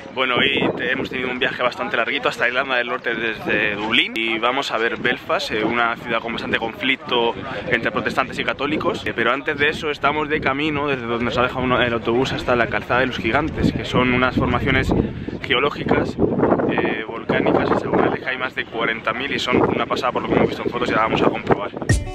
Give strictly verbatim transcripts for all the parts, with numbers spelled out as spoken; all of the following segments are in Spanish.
Bueno, hoy hemos tenido un viaje bastante larguito hasta Irlanda del Norte desde Dublín y vamos a ver Belfast, una ciudad con bastante conflicto entre protestantes y católicos. Pero antes de eso estamos de camino desde donde nos ha dejado el autobús hasta la Calzada de los Gigantes, que son unas formaciones geológicas eh, volcánicas, y según Aleja hay más de cuarenta mil y son una pasada por lo que hemos visto en fotos y la vamos a comprobar.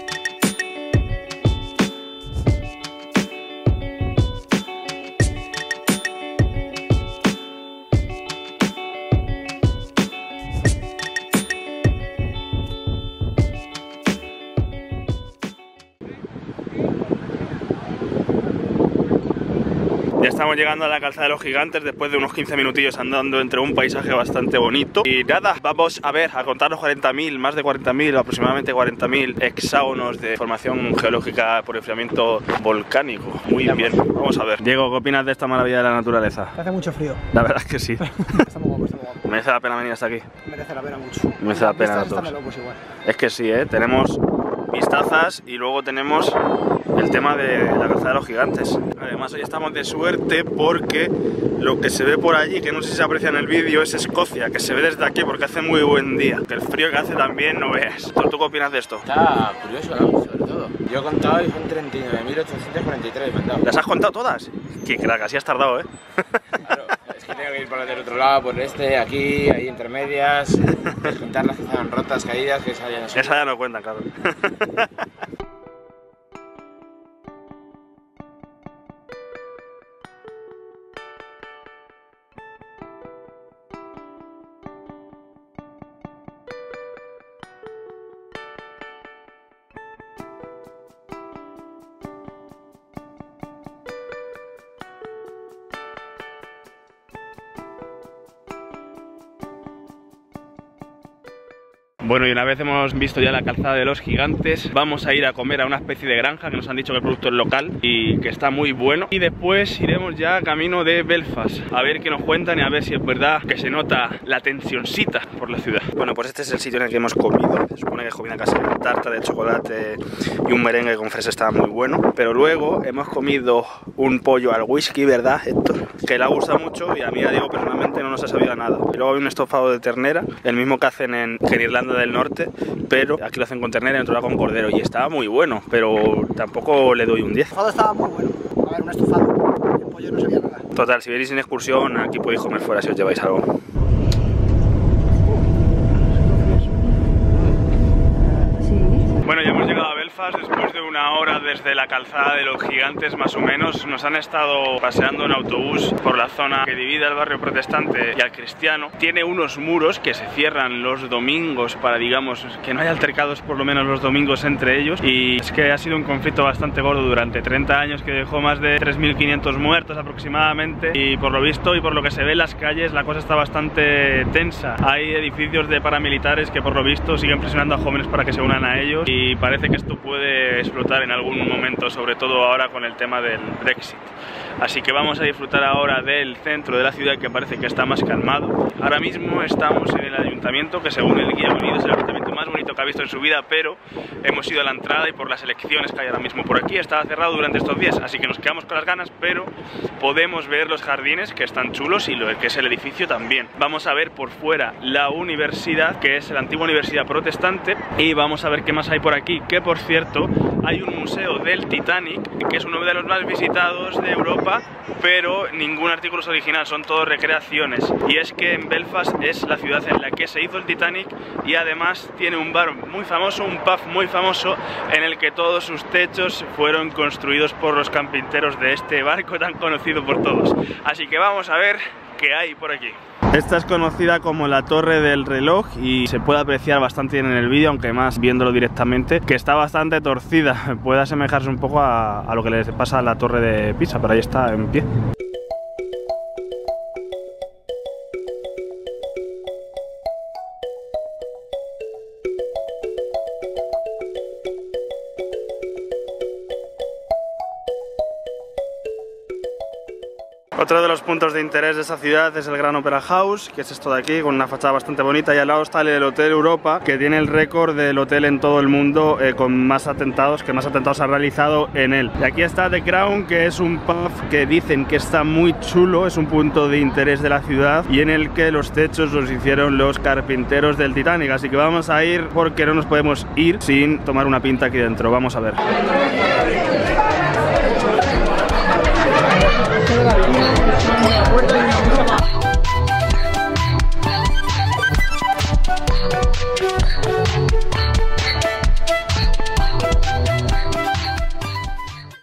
Ya estamos llegando a la Calzada de los Gigantes después de unos quince minutillos andando entre un paisaje bastante bonito. Y nada, vamos a ver, a contarnos cuarenta mil, más de cuarenta mil, aproximadamente cuarenta mil hexágonos de formación geológica por enfriamiento volcánico. Muy bien, vamos a ver. Diego, ¿qué opinas de esta maravilla de la naturaleza? Hace mucho frío. La verdad es que sí. Está muy guapo, está muy guapo. Merece la pena venir hasta aquí. Merece la pena mucho. Merece la pena a todos. Es que sí, ¿eh? Tenemos vistazas y luego tenemos el tema de la Calzada de los Gigantes. Además hoy estamos de suerte porque lo que se ve por allí, que no sé si se aprecia en el vídeo, es Escocia, que se ve desde aquí porque hace muy buen día. Que el frío que hace también no veas. ¿Tú, tú qué opinas de esto? Está curioso, ¿no? Sobre todo. Yo he contado y son treinta y nueve mil ochocientos cuarenta y tres, me han dado. ¿Las has contado todas? Qué crack, así has tardado, ¿eh? Claro, es que tengo que ir por el del otro lado, por este, aquí, ahí intermedias, contar las que estaban rotas, caídas, que esa ya no sé. Esa ya no cuenta, claro. Bueno, y una vez hemos visto ya la Calzada de los Gigantes, vamos a ir a comer a una especie de granja que nos han dicho que el producto es local y que está muy bueno. Y después iremos ya camino de Belfast, a ver qué nos cuentan y a ver si es verdad que se nota la tensionsita por la ciudad. Bueno, pues este es el sitio en el que hemos comido. Se supone que comida casera, tarta de chocolate y un merengue con fresa estaba muy bueno. Pero luego hemos comido un pollo al whisky, ¿verdad, Héctor? Que le ha gustado mucho y a mí, a Diego, personalmente no nos ha sabido a nada. Y luego hay un estofado de ternera, el mismo que hacen en, que en Irlanda del Norte, pero aquí lo hacen con ternera y en otro lado con cordero y estaba muy bueno, pero tampoco le doy un diez. El estofado estaba muy bueno. A ver, un estofado. El pollo no sabía nada. Total, si venís en excursión, aquí podéis comer fuera si os lleváis algo. Bueno, ya hemos llegado a Belfast después de una hora desde la Calzada de los Gigantes más o menos. Nos han estado paseando en autobús por la zona que divide al barrio protestante y al cristiano. Tiene unos muros que se cierran los domingos para, digamos, que no haya altercados por lo menos los domingos entre ellos. Y es que ha sido un conflicto bastante gordo durante treinta años que dejó más de tres mil quinientos muertos aproximadamente. Y por lo visto y por lo que se ve en las calles la cosa está bastante tensa. Hay edificios de paramilitares que por lo visto siguen presionando a jóvenes para que se unan a ellos. Y parece que esto puede explotar en algún momento, sobre todo ahora con el tema del Brexit. Así que vamos a disfrutar ahora del centro de la ciudad, que parece que está más calmado. Ahora mismo estamos en el ayuntamiento, que según el guía Unido es el ayuntamiento más bonito que ha visto en su vida, pero hemos ido a la entrada y por las elecciones que hay ahora mismo por aquí estaba cerrado durante estos días, así que nos quedamos con las ganas, pero podemos ver los jardines, que están chulos, y lo que es el edificio también. Vamos a ver por fuera la universidad, que es la antigua universidad protestante, y vamos a ver qué más hay por aquí, que por cierto hay un museo del Titanic, que es uno de los más visitados de Europa, pero ningún artículo es original, son todos recreaciones. Y es que en Belfast es la ciudad en la que se hizo el Titanic y además tiene un bar muy famoso, un pub muy famoso, en el que todos sus techos fueron construidos por los carpinteros de este barco tan conocido por todos. Así que vamos a ver qué hay por aquí. Esta es conocida como la Torre del Reloj y se puede apreciar bastante bien en el vídeo, aunque más viéndolo directamente, que está bastante torcida. Puede asemejarse un poco a, a lo que le pasa a la Torre de Pisa, pero ahí está en pie. Otro Otro de los puntos de interés de esta ciudad es el Grand Opera House, que es esto de aquí, con una fachada bastante bonita, y al lado está el Hotel Europa, que tiene el récord del hotel en todo el mundo eh, con más atentados, que más atentados ha realizado en él. Y aquí está The Crown, que es un pub que dicen que está muy chulo, es un punto de interés de la ciudad y en el que los techos los hicieron los carpinteros del Titanic, así que vamos a ir porque no nos podemos ir sin tomar una pinta aquí dentro. Vamos a ver.